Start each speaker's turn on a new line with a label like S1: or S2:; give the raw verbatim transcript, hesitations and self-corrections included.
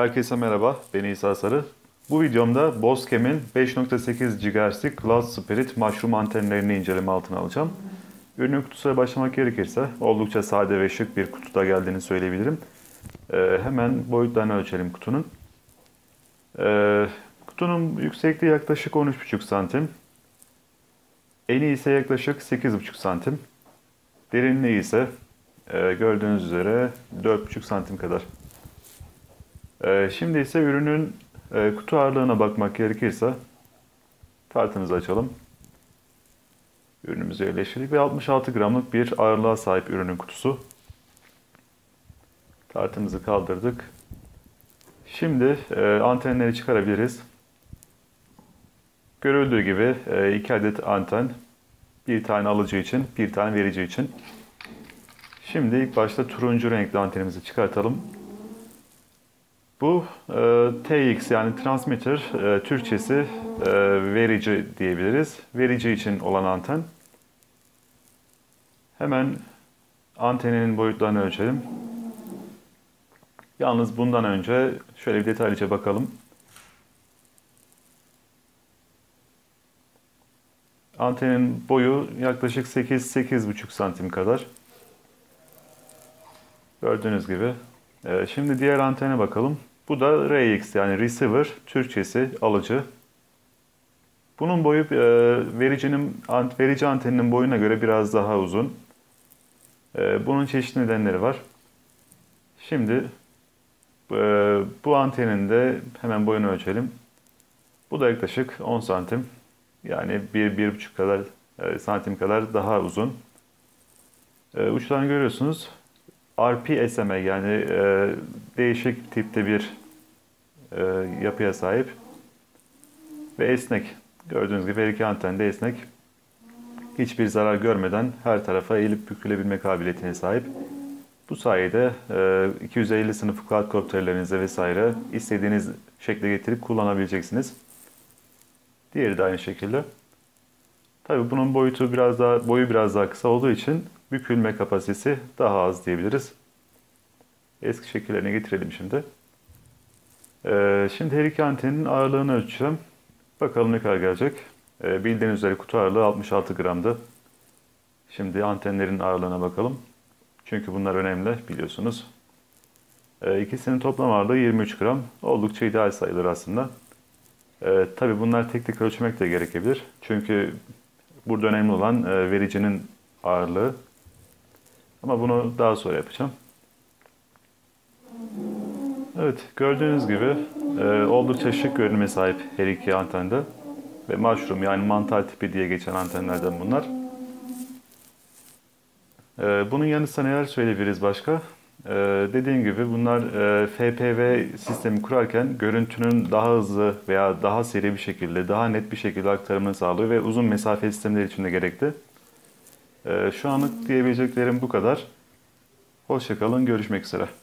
S1: Herkese merhaba, ben İsa Sarı. Bu videomda Boscam'in beş nokta sekiz gigahertzlik Cloud Spirit mushroom antenlerini inceleme altına alacağım. Ürünün kutusuna başlamak gerekirse oldukça sade ve şık bir kutuda geldiğini söyleyebilirim. Ee, hemen boyutlarını ölçelim kutunun. Ee, kutunun yüksekliği yaklaşık on üç buçuk santim. Eni ise yaklaşık sekiz buçuk santim. Derinliği ise e, gördüğünüz üzere dört buçuk santim kadar. Ee, şimdi ise ürünün e, kutu ağırlığına bakmak gerekirse tartımızı açalım. Ürünümüzü yerleştirdik ve altmış altı gramlık bir ağırlığa sahip ürünün kutusu. Tartımızı kaldırdık. Şimdi e, antenleri çıkarabiliriz. Görüldüğü gibi e, iki adet anten, bir tane alıcı için, bir tane verici için. Şimdi ilk başta turuncu renkli antenimizi çıkartalım. Bu e, T X yani transmitter, e, Türkçesi e, verici diyebiliriz. Verici için olan anten. Hemen antenin boyutlarını ölçelim. Yalnız bundan önce şöyle bir detaylıca bakalım. Antenin boyu yaklaşık sekiz sekiz buçuk santim kadar. Gördüğünüz gibi. E, şimdi diğer antene bakalım. Bu da R X yani receiver, Türkçesi alıcı. Bunun boyu e, vericinin verici anteninin boyuna göre biraz daha uzun. E, bunun çeşitli nedenleri var. Şimdi e, bu antenin de hemen boyunu ölçelim. Bu da yaklaşık on santim. Yani bir bir buçuk kadar e, santim kadar daha uzun. E, uçlarını görüyorsunuz. R P S M yani e, değişik tipte bir e, yapıya sahip ve esnek. Gördüğünüz gibi her iki anten de esnek. Hiçbir zarar görmeden her tarafa eğilip bükülebilme kabiliyetine sahip. Bu sayede e, iki yüz elli sınıfı quadcopterlerinize vesaire istediğiniz şekle getirip kullanabileceksiniz. Diğeri de aynı şekilde. Tabii bunun boyutu biraz daha boyu biraz daha kısa olduğu için bükülme kapasitesi daha az diyebiliriz. Eski şekillerine getirelim şimdi. Ee, şimdi her iki antenin ağırlığını ölçeceğim. Bakalım ne kadar gelecek. Ee, bildiğiniz üzere kutu ağırlığı altmış altı gramdı. Şimdi antenlerin ağırlığına bakalım. Çünkü bunlar önemli biliyorsunuz. Ee, ikisinin toplam ağırlığı yirmi üç gram. Oldukça ideal sayılır aslında. Ee, tabii bunlar tek tek ölçmek de gerekebilir. Çünkü burada önemli olan e, vericinin ağırlığı. Ama bunu daha sonra yapacağım. Evet, gördüğünüz gibi e, oldukça şık görünüme sahip her iki antende. Ve mushroom yani mantar tipi diye geçen antenlerden bunlar. E, bunun yanı sıra neler söyleyebiliriz başka? E, dediğim gibi bunlar e, F P V sistemi kurarken görüntünün daha hızlı veya daha seri bir şekilde, daha net bir şekilde aktarımını sağlıyor ve uzun mesafe sistemleri için de gerekli. E, şu anlık diyebileceklerim bu kadar. Hoşça kalın, görüşmek üzere.